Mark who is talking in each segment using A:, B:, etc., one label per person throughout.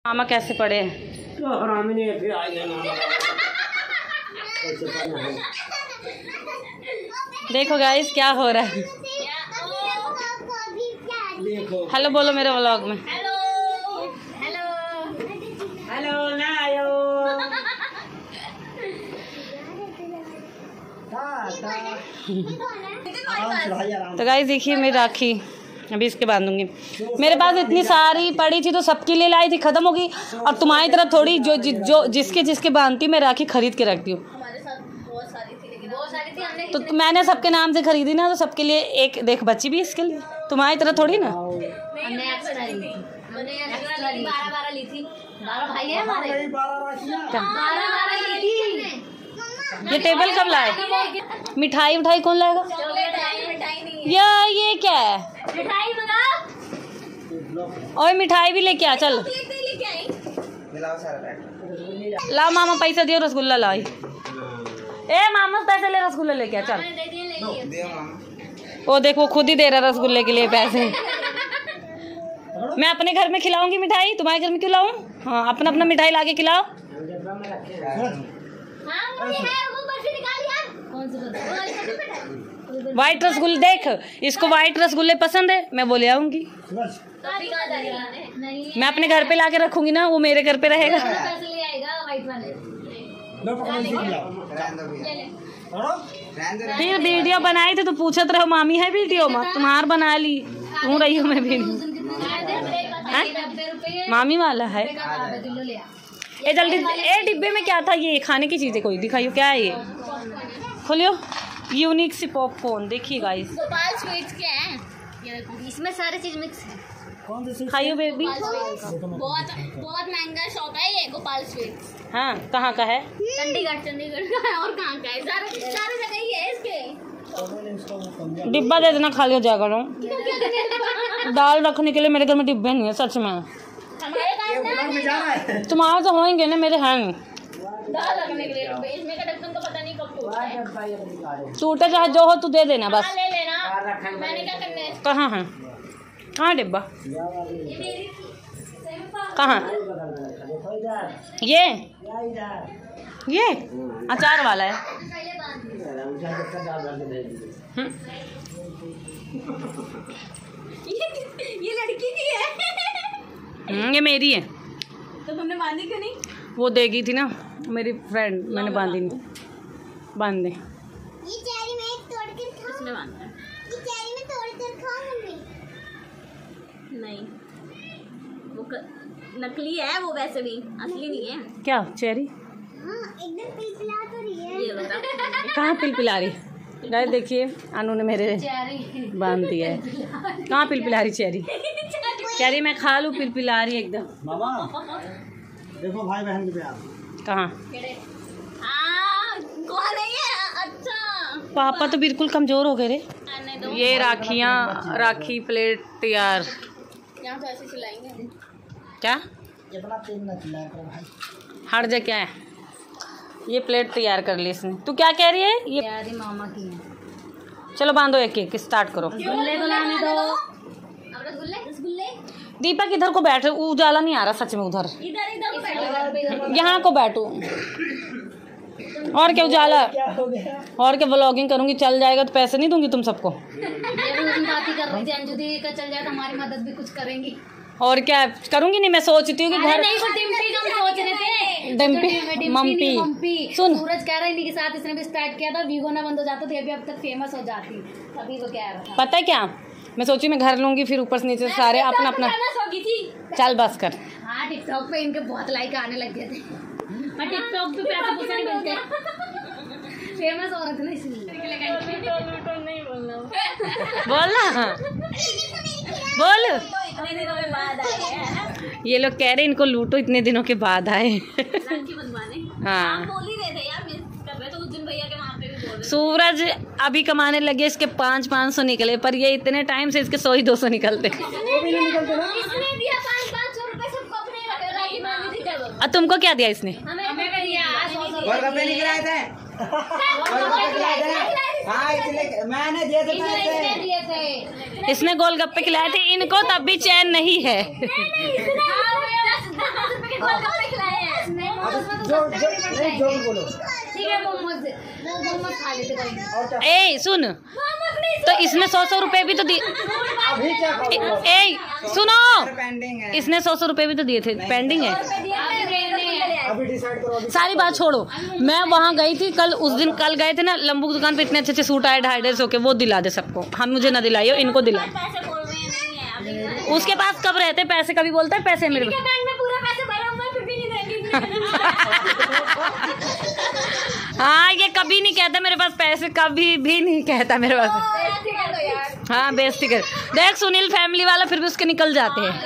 A: मामा कैसे पड़े हैं? देखो गाइस क्या हो रहा है। हेलो बोलो मेरे व्लॉग में।
B: हेलो हेलो
C: हेलो ना आयो।
A: तो गाइस देखिए मैं राखी अभी इसके बांधूंगी। मेरे पास इतनी सारी पड़ी थी तो सबके लिए लाई थी, खत्म होगी। और तुम्हारी तरह थोड़ी जो जिसके जिसके बांधती मैं राखी खरीद के रखती हूँ।
B: हमारे साथ बहुत सारी थी, लेकिन बहुत सारी थी हमने
A: तो मैंने सबके नाम से खरीदी ना, तो सबके लिए एक देख बची भी इसके लिए। तुम्हारी तरह थोड़ी ना।
B: हमने एक्स्ट्रा ली थी, हमने एक्स्ट्रा ली 12 ली थी। 12 भाई है हमारे, 12 ली थी।
A: ये टेबल कब लाए? मिठाई उठाई कौन लाएगा?
B: मिठाई नहीं
A: ये क्या है?
B: मिठाई मंगा।
A: और मिठाई भी लेके आ चल। ला मामा पैसा दियो, रसगुल्ला लाई। ए मामा पैसे ले, रसगुल्ला लेके आ चल। वो देख वो खुद ही दे रहा रसगुल्ले के लिए पैसे। मैं अपने घर में खिलाऊंगी मिठाई, तुम्हारे घर में क्यों लाऊं? हाँ अपना अपना मिठाई लाके खिलाओ। व्हाइट रसगुल्ले देख, इसको व्हाइट रसगुल्ले पसंद है, मैं बोले आऊंगी। मैं अपने घर पे लाके रखूंगी ना, वो मेरे घर पे रहेगा। फिर वीडियो बनाई थे तो पूछत रहो मामी है वीडियो में, तुम्हार बना ली तू रही हो मैं वीडियो। मामी वाला है। ए जल्दी, ए डिब्बे में क्या था? ये खाने की चीजें कोई दिखाइयो, क्या है ये? खोलियो। यूनिक सी पॉपकॉर्न देखिए गाइस।
B: गोपाल स्वीट्स के हैं, इसमें सारी चीज मिक्स है।
A: खाइयो बेबी।
B: बहुत महंगा शॉप है ये गोपाल स्वीट्स।
A: हाँ कहाँ का है?
B: चंडीगढ़ का है। और कहाँ का है? सारे जगह ही है इसके।
A: डिब्बा दे देना, खा लियो जाकर। दाल रखने के लिए मेरे घर में डिब्बे नहीं है सच में। तुम्हारे तो होंगे ना, मेरे हैं नहीं।
B: दाल रखने के लिए इसमें का ढक्कन तो पता नहीं कब टूटा है।
A: टूटे चाहे जो हो तू दे देना बस।
B: ले लेना, मैंने क्या करना है।
A: कहाँ है? कहाँ डिब्बा? कहाँ? ये अचार वाला है।
B: ये लड़की की है।
A: ये मेरी है।
B: तो तुमने बांधी क्यों नहीं?
A: वो देगी थी ना मेरी फ्रेंड, मैंने बांधी नहीं। बांध दे।
D: ये चेरी में तोड़ कर खाओ।
B: इसमें बांधना है।
D: ये चेरी में तोड़ कर खाओ मम्मी।
B: नहीं वो नकली है, वो वैसे भी असली नहीं है।
A: क्या चेरी?
D: हाँ एकदम पिलपिला तो रही है।
B: ये बता
A: कहाँ पिलपिला रही? गाइस देखिए अनु ने मेरे बांध दिया है। कहाँ पिलपिला रही चेरी? चेरी मैं खा लूँ, पिलपिला रही एकदम।
C: मामा देखो भाई बहन के प्यार।
A: कहाँ?
B: कौन है ये? अच्छा
A: पापा तो बिल्कुल कमजोर हो गए रे।
B: आने दो।
A: ये राखी प्लेट तैयार।
B: यहाँ तो ऐसे खिलाएंगे।
A: क्या
C: इतना तेल न खिलाया करो भाई।
A: हट जा, क्या है? ये प्लेट तैयार कर ली इसने। तू क्या कह रही है? ये
B: प्यारी मामा की है।
A: चलो बांधो, एक एक स्टार्ट करो।
B: रसगुल्ले तो लाने दो। अब रसगुल्ले
A: दीपक इधर को बैठ, उजाला नहीं आ रहा सच में उधर।
B: इधर
A: यहाँ को बैठो। और क्या उजाला?
C: क्या हो गया?
A: और क्या व्लॉगिंग करूंगी, चल जाएगा तो पैसे नहीं दूंगी तुम सबको।
B: बात ही कर रही थी, अंजू दीदी का चल जाए तो हमारी मदद भी कुछ करेंगी।
A: और क्या करूंगी? नहीं मैं सोचती हूँ कि घर
B: नहीं, वो डिम्पी हम सोच रहे थे।
A: डिम्पी मम्पी सुन,
B: सूरज कह रहा है इन्हीं के साथ इसने भी स्टार्ट किया था, वीगो ना बंद हो जाता तो ये भी अब तक फेमस हो जाती। अभी वो कह रहा था।
A: पता है क्या मैं सोची, मैं घर लूंगी फिर ऊपर से नीचे से सारे अपना अपना। चल बस कर।
B: हाँ टिकटॉक पे इनके बहुत लाइक आने लग गए थे। मैं टिकटॉक पे पैसे पूछने नहीं मिलते, फेमस हो रहे थे ना इसलिए।
A: बोलना बोल।
B: इतने दिनों के बाद आए हैं।
A: ये लोग कह रहे इनको लूटो, इतने दिनों के बाद आए।
B: राखी बंधवाने।
A: हाँ
B: बोल ही रहे थे यार, मिस कर रहे तो उस दिन भैया के वहाँ पे भी बोल रहे।
A: सूरज अभी कमाने लगे, इसके 500 निकले, पर ये इतने टाइम से इसके 100-200 निकलते।
B: इसने दिया 500 रुपए सबको अपने राखी बांधी थी जब।
A: और तुमको क्या दिया इसने?
B: हमें दिया 100
C: गोलगप्पे नहीं खिलाए थे? हाँ इसलिए मैंने दिए थे पैसे।
B: दिए थे।
A: इसने गोलगप्पे खिलाए थे इनको, तब भी चैन नहीं है।
B: गोलगप्पे खिलाए हैं।
C: जो बोलो।
B: ठीक है मोमोज खा लेते कहीं।
C: और क्या?
A: ए सुन, तो इसने 100 रुपए भी तो दिए।
C: अभी क्या खाओ?
A: ए सुनो,
C: पेंडिंग है।
A: इसने 100 रुपए भी तो दिए थे, पेंडिंग है।
C: अभी डिसाइड करो। अभी
A: सारी बात छोड़ो, मैं वहाँ गई थी कल, उस दिन कल गए थे ना लंबू की दुकान पे, इतने अच्छे अच्छे सूट आए 250 के, वो दिला दे सबको। हम मुझे ना दिलाइयो, इनको दिला।
B: पैसे बोल रहे हैं नहीं है अभी।
A: उसके पास कब रहते पैसे, कभी बोलता है पैसे मेरे पास।
B: बैंक में पूरा पैसे भरा हुआ है, फिर भी नहीं देंगे।
A: हाँ ये कभी नहीं कहता मेरे पास पैसे, कभी भी नहीं कहता मेरे पास। हाँ बेइज्जती कर। देख सुनील फैमिली वाला फिर भी उसके निकल जाते हैं।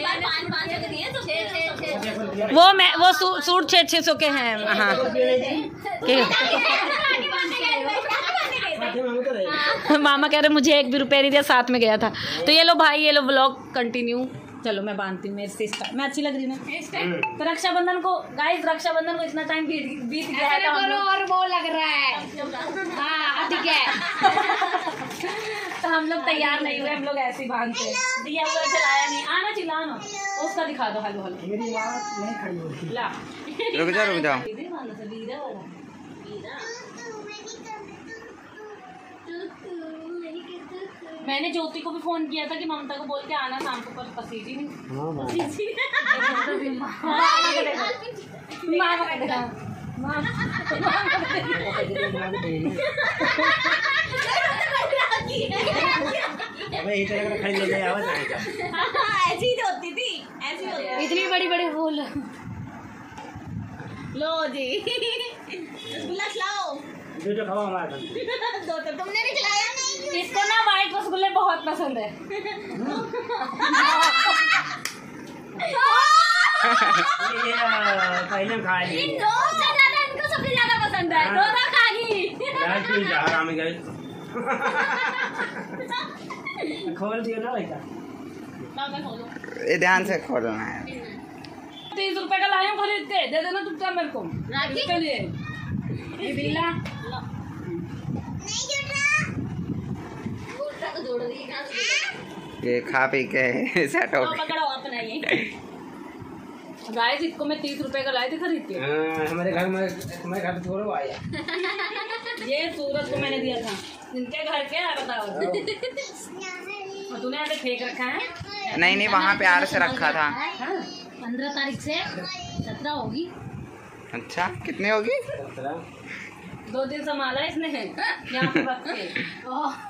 A: वो सूट 600 के हैं। हाँ मामा कह रहे मुझे 1 भी रुपया नहीं दिया, साथ में गया था। तो ये लो भाई, ये लो व्लॉग कंटिन्यू। चलो मैं बांधती हूँ, मेरे सिस्टर मैं अच्छी लग रही ना। तो रक्षाबंधन को गाइस, रक्षाबंधन को इतना टाइम बीत गया है
B: और वो लग रहा है। हाँ ठीक है।
A: तो हम लोग तैयार नहीं हुए, हम लोग ऐसे ही बांधते हैं। दिया हुआ चलाया नहीं, आना चिल्लाना उसका दिखा दो। हेलो हेलो
C: मेरी माँ नहीं खड़ी होती।
A: ला
E: रुक जाओ।
A: मैंने ज्योति को भी फोन किया था कि ममता को बोल के आना शाम को, पर पसीजी नहीं।
C: ऐसी
B: होती थी, ऐसी होती थी। इतनी बड़ी बड़ी फूल लो जी। रसगुल्ला खिलाओ।
C: जो खाओ हमारा।
B: दो तो तुमने भी खिलाया नहीं।
A: इसको ना व्हाइट रसगुल्ले बहुत पसंद है।
C: पहले खा ली।
B: इन दो से ज्यादा इनको सबसे ज्यादा पसंद है। दो तो खा ली।
C: खोल दियो ना बेटा।
E: ये ध्यान से खोलना है।
A: 30 रुपए का लाया हूँ खरीद के, दे देना चुपचाप मेरे को। इसके लिए ये बिल्ला
B: जोड़ दी।
E: ये खा पी के सेट हो गए।
B: पकड़ो अपना ये।
A: गाइस इसको मैं 30 रुपए का लाई थी खरीद के।
C: हमारे घर पे थोड़ा आया।
A: ये सूरज को मैंने दिया था। इनके घर के है बताओ। और तूने ऐसे फेंक रखा है?
E: नहीं वहाँ प्यार से रखा था।
B: 15 तारीख से 17 होगी।
E: अच्छा कितने होगी?
A: 2 दिन संभाला इसने यहाँ पे रख के।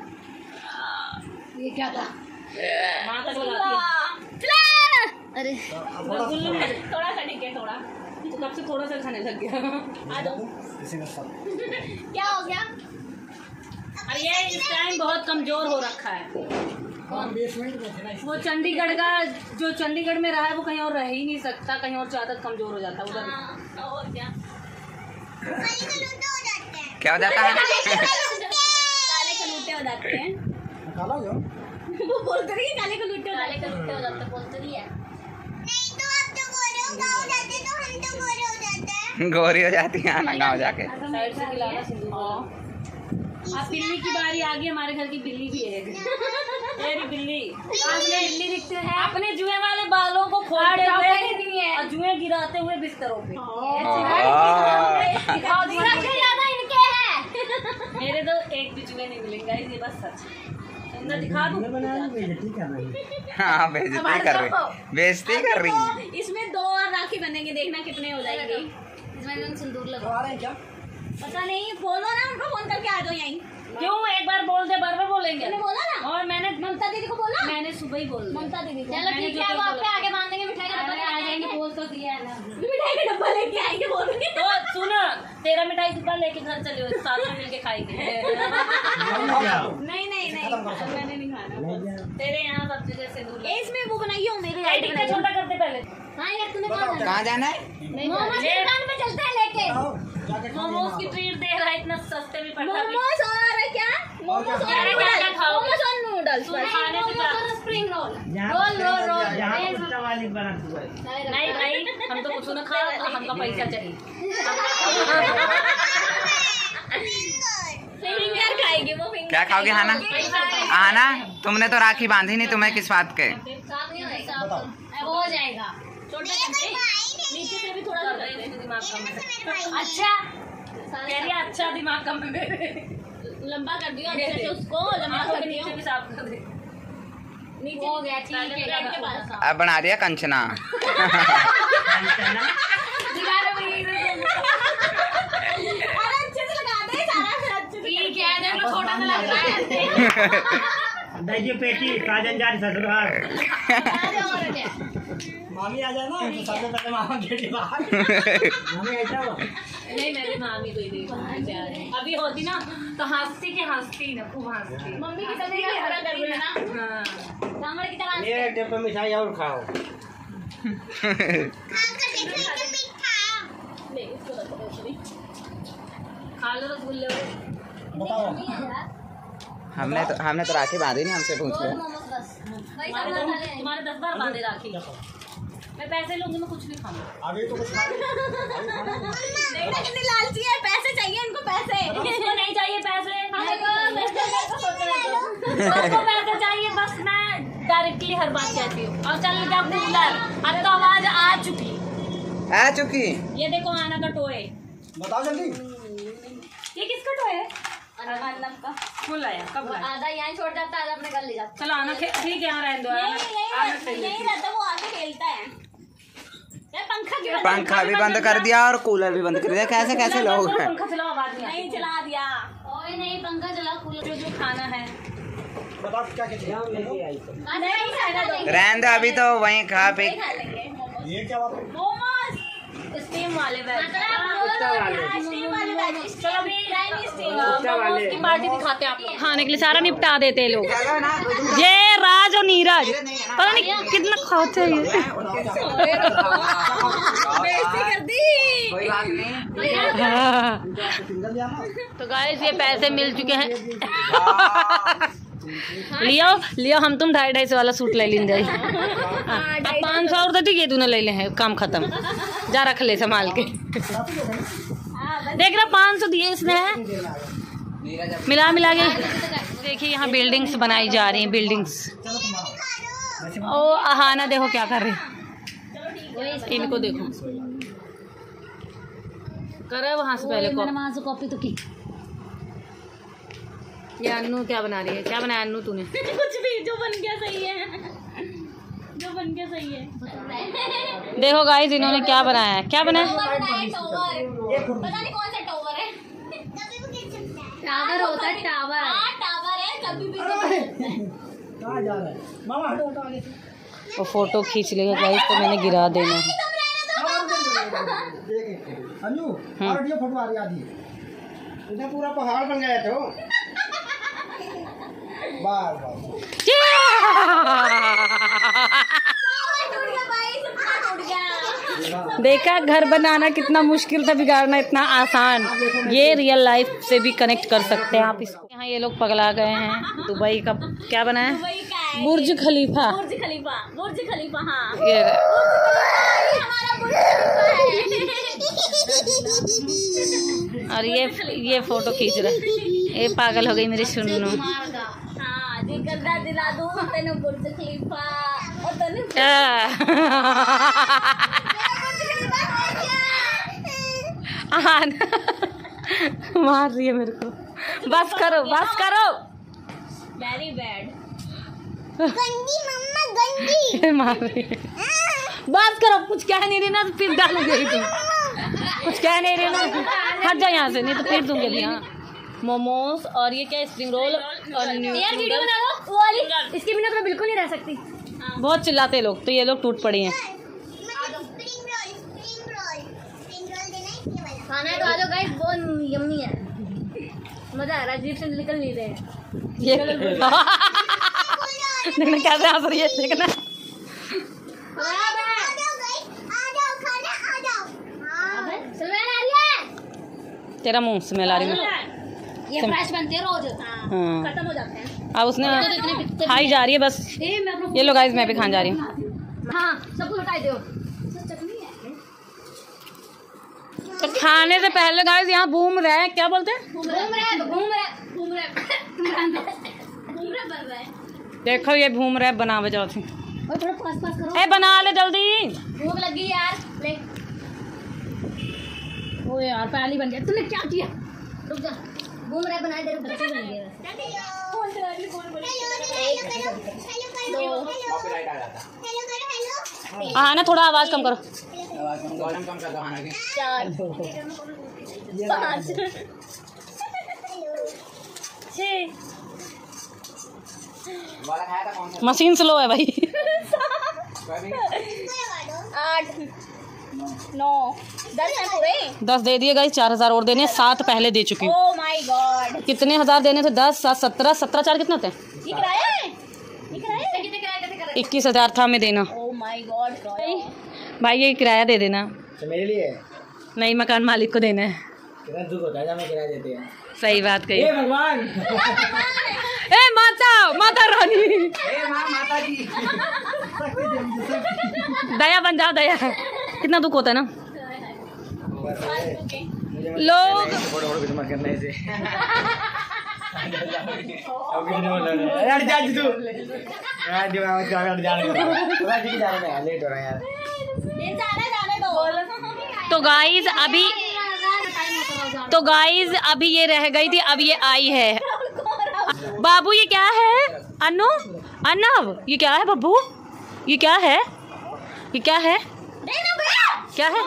B: ये क्या था?
A: माँ तक लगाती है।
B: अरे
A: रसगुल्ले में थोड़ा सा ठीक है, थोड़ा तो कब से थोड़ा सा खाने लग गया। आ जाओ।
B: क्या हो गया?
A: और ये इस टाइम बहुत कमजोर हो रखा है। वो चंडीगढ़ का, जो चंडीगढ़ में रहा है वो कहीं और रह ही नहीं सकता, कहीं और ज्यादा कमजोर हो जाता है उधर।
B: और क्या?
E: क्या हो जाता है?
B: काले कलूटे हो जाते हैं।
C: काला जो
B: वो बोलते रही काले कलूटे हो जाते हैं, बोलते रही है।
E: गोरी हो जाती है ना गाँव जाके।
A: साइड से खिलाना सिंदूर। अब बिल्ली की बारी आ गई। हमारे घर की बिल्ली भी है। मेरी बिल्ली
B: बिल्ली दिखते हैं।
A: अपने जुए वाले बालों को खोलते हुए और जुए गिराते हुए बिस्तरों पे।
B: ज्यादा इनके हैं।
A: मेरे तो एक भी जुए नहीं मिलेंगे, ये बस सच। अंदर दिखा दूं।
E: हाँ बेइज्जती कर रही है।
B: इसमें 2 और राखी बनेंगे, देखना कितने हो जाएंगे। इसमें सिंदूर लगा
C: क्या?
B: पता नहीं, बोलो ना उनको फोन करके आ जाओ यहीं।
A: क्यों एक बार बोल दे, बार बार बोलेंगे।
B: मैंने बोला ना।
A: और मैंने
B: ममता दीदी को बोला।
A: मैंने सुबह ही बोल दिया।
B: ममता दीदी को। चलो ठीक है, वो आपके आगे बांध देंगे। मिठाई का डब्बा आ जाएंगे।
A: बोल तो दिया है ना।
B: मिठाई का डब्बा लेके आएंगे बोल के।
A: तो सुन, तेरा मिठाई दुकान लेके घर चले, साथ में मिलके खाएंगे।
B: नहीं मैंने नहीं खाना।
A: तेरे यहाँ सब जगह से दूर।
B: इसमें वो बनाई हो मेरे
A: लाइटिंग का छोटा करते पहले।
B: हाँ यार तूने कहाँ
E: जाना है?
B: मोमोज की दुकान पे चलते हैं लेके।
A: मोमोज की ट्रीट दे रहा है, इतना सस्ते में पड़ता है।
B: मोमोज और क्या? मोमोज
A: क्या खाओगे?
B: मोमोज और नूडल्स।
A: खाने से क्या?
B: Spring roll.
C: वाली बना
A: नहीं भाई, हम तो कुछ ना खा, हमका पैसा चाहिए।
B: फिंगर खाएगी वो। फिंगर
E: क्या खाओगे हाना? हाना तुमने तो राखी बांधी नहीं, तुम्हें किस बात के?
B: हो जाएगा छोटे नीचे से भी थोड़ा सा
A: दिमाग कम है।
B: अच्छा
A: कह रही है अच्छा दिमाग कम है मेरे।
B: लंबा कर दियो अच्छे से उसको, लंबा कर दियो।
A: नीचे भी साफ कर दे।
B: नीचे हो गया ठीक है के पास
E: अब बना दिया कंचना।
B: दिखा रहे भाई। अरे अच्छे से लगा दे सारा, फिर अच्छे से ठीक है। देखो छोटा सा लग रहा है।
C: दही पेटी काजन जा रही ससुराल। मामी आ जाए ना तो सबसे पहले मामा गेट बाहर। मामी ऐसा हो
A: नहीं मेरी मामी को ही देखो अभी होती ना तो हंसती के हंसती ना खूब हंसती।
B: मम्मी की तरह पूरा कर देना ना,
A: हाँ
B: कामड़ की तरह।
C: ये टेप मिठाई और खाओ।
D: खाकर देखो एकदम मीठा।
B: ले इसको रखो थोड़ी।
A: खा लो रसगुल्ले।
C: बताओ
E: हमने तो राखी बांधी नहीं, हमसे पूछ लिया।
B: मोमोज बस भाई सब
A: तुम्हारे
B: मसाले हैं।
A: 10 बार बांधे राखी। मैं पैसे लूंगी, मैं कुछ भी खाऊंगा।
C: अभी तो कुछ खा
B: देखना कितनी लालची है, पैसे चाहिए इनको पैसे।
A: इसको नहीं चाहिए पैसे,
B: पैसे
A: सबको पैसे चाहिए। बस मैं डायरेक्टली हर बात कहती हूँ। और चल क्या कूलर, अब तो आवाज आ चुकी।
E: आ चुकी।
A: ये देखो आना का टोए।
C: बताओ जल्दी।
A: ये किसका टोए है?
B: अन्नम का
A: कौन लाया, कब लाया?
B: आधा यहाँ छोड़ जाता है, आधा अपने घर ले जाता
A: चलो आना ठीक है, यहाँ रहने दो।
B: है। यही रहता, वो आके खेलता है। यार पंखा क्यों
E: पंखा भी बंद कर दिया और कूलर भी बंद कर दिया। कैसे कैसे लोग हैं।
A: पंखा चलाओ, आवाज नहीं
B: नहीं चला दिया? ओए नहीं, पंखा चला, कूलर
A: जो खाना है।
C: बताओ क्या क्या चाहिए।
B: नहीं खाना दो,
E: रहने दो, अभी तो वहीं खा पी।
B: खा लेंगे
C: ये क्या बात है?
B: मोमोज।
A: स्टीम वाले बैग।
B: स्टीम वाले बैच। चलो भी
A: मोमोज की पार्टी दिखाते हैं आपको। खाने के लिए सारा निपटा देते हैं लोग। ये राज और नीरज पता नहीं कितना खाते हैं ये।
B: बेइज्जती कर दी।
E: कोई बात नहीं।
A: तो गाइस ये पैसे मिल चुके हैं। लियो हम तुम 250 वाला सूट ले लेंगे। अब 500 और देती, ये तूने ले ले हैं, काम खत्म। जा रख ले संभाल के। देख रहा 500 दिए इसने, मिला के। देखिए यहाँ बिल्डिंग्स बनाई जा रही हैं, बिल्डिंग्स। ओ अहाना देखो क्या कर रही है, इनको देखो करे वहाँ से पहले
B: वहाँ से कॉपी तो की।
A: ये अन्नू क्या बना रही है? क्या बनाया अन्नू तूने?
B: कुछ भी, जो बन गया सही है, जो बन गया सही है।
A: देखो गाइस इन्होंने क्या बनाया है। क्या बनाया?
B: टॉवर बनाया, टॉवर। पता नहीं कौन सा टॉवर है।
D: कभी भी गिर सकता है।
B: टावर होता है, टावर। हाँ टावर है, कभी भी गिर सकता है।
C: कहाँ जा रहा है? मामा हटो हटो आगे से।
A: वो फोटो खींच लेगा गाइस, तो मैंने गिरा देना है।
C: अन्नू और ये फोटो आ रही आधी। इधर पूरा पहाड़ बन गया था। बार बार
A: देखा घर बनाना कितना मुश्किल था, बिगाड़ना इतना आसान। ये रियल लाइफ से भी कनेक्ट कर सकते हैं आप इसको। यहाँ ये लोग पगला गए हैं। दुबई का क्या बना है? बुर्ज खलीफा।
B: बुर्ज खलीफा, बुर्ज खलीफा। हाँ
A: ये
B: हमारा बुर्ज खलीफा है।
A: और ये फोटो खींच रहा है। ये पागल हो गई मेरी सुन्नू।
B: हाँ जिगरदा दिला दूँ तेने बुर्ज खलीफा और तेने
A: मार रही है मेरे को। बस करो बस करो।
B: Very bad.
D: गंदी मम्मा गंदी।
A: मार रही है। बस करो, कुछ कह नहीं रही ना तो फिर डालूंगी तुम। कुछ कह नहीं रही ना, हट जाओ यहाँ से, नहीं तो फिर दूंगी अभी। हाँ मोमोज और ये क्या स्प्रिंग रोल और
B: यार वीडियो बना दो वो वाली, इसके बिना तो मैं बिल्कुल नहीं रह सकती।
A: बहुत चिल्लाते लोग, तो ये लोग टूट पड़ी हैं।
D: स्प्रिंग रोल देना है ये वाला।
B: खाना है तो आ जाओ गाइस, बहुत यम्मी है, मजा आ रहा है, जीभ से निकल नहीं रहे।
A: ये देखना कैसे हंस रही है, देखना।
D: आ जाओ गाइस, आ जाओ खाना आ जाओ। हाँ
B: स्मेल आ रही है,
A: तेरा मुंह स्मेल आ रही है।
B: ये फ्रेश बनते हैं रोज,
A: हाँ
B: खत्म हो जाते हैं।
A: अब उसने खाई जा रही है बस। ये लो गाइस मैं भी खाने जा रही हूँ।
B: हाँ सब कुछ हटाई दो। चटनी है,
A: तो खाने से पहले गाइस यहाँ घूम रहे हैं, क्या बोलते हैं?
B: घूम रहे बन रहा है।
A: देखो ये घूम रहे, बना बजाओ थी।
B: और थोड़ा पास पास करो,
A: ए बना ले जल्दी।
B: भूख लगी यार, ले ओ यार पहली बन गया। तूने क्या किया? रुक जा। घूम रहा बनाए दे बच्चे बन गए।
A: हाँ ना, थोड़ा आवाज कम करो।
E: कम कर दो खाना की।
B: 4 5 6
E: वाला खाया था कौन सा?
A: मशीन स्लो है भाई।
B: 8 9 10 है पूरे।
A: 10 दे दिए गाइस, 4000 और देने, 7 पहले दे चुकी हूँ।
B: Oh my god.
A: कितने हजार देने थे? 10 7 17 17 4 कितने होते हैं?
B: ये किराया है? ये किराया है? कितने किराया कैसे कर रहे?
A: 21,000 था, हमें देना।
B: ओ माय गॉड
A: भाई ये किराया दे देना।
C: तो मेरे लिए
A: नहीं, मकान मालिक को देना है।
C: कितना दुख होता है जब हमें किराया देते हैं।
A: सही बात कही।
C: हे भगवान।
A: ए माता रानी,
E: ए माँ माता जी।
A: दया बन जाओ, दया। कितना दुख होता है ना लोग।
C: करने से यार जा तू यार दिमाग का कर जाने दो। जा रहा है, लेट हो रहा है यार।
B: ये जाने दो।
A: तो गाइज अभी ये रह गई थी, अब ये आई है। बाबू ये क्या है? अनु अर्नव ये क्या है? बब्बू ये क्या है? ये क्या है? क्या है?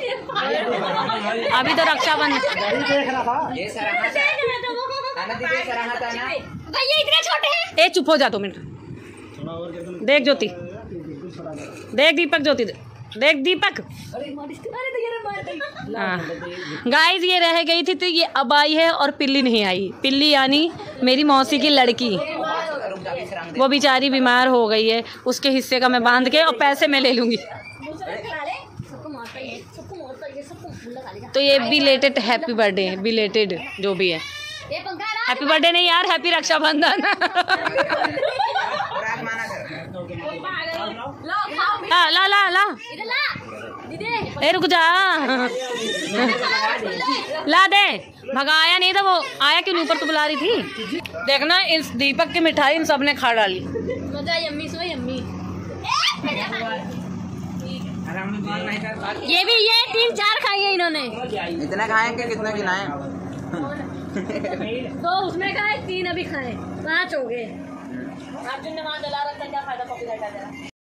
A: अभी तो रक्षाबंधन।
E: ये सराहा था। खाना दीजिए, सराहा था ना।
B: भैया इतने छोटे हैं।
A: ए चुप हो जा 2 मिनट। देख ज्योति, देख दीपक, ज्योति देख दीपक। गाइस ये रह गई थी तो ये अब आई है, और पिल्ली नहीं आई। पिल्ली यानी मेरी मौसी की लड़की, वो बेचारी बीमार हो गई है। उसके हिस्से का मैं बांध के और पैसे मैं ले लूंगी। तो ये बिलेटेड हैप्पी बर्थडे, बिलेटेड जो भी है। हैप्पी बर्थडे नहीं यार, हैप्पी रक्षाबंधन। ला ला ला ए रुक जा। ला दे, भगाया नहीं था वो। आया क्यों ऊपर? तो बुला रही थी। देखना इस दीपक की मिठाई इन सब ने खा डाली।
B: मजा यम्मी सो यम्मी।
A: ये भी, ये 3-4 खाई है इन्होंने।
E: इतना खाएंगे कितना गिनाएं?
B: 2 उसमें खाए, 3 अभी खाए, 5 हो गए। अर्जुन ने वहाँ जला रखा, क्या फायदा? कॉपीराइट आ जाएगा।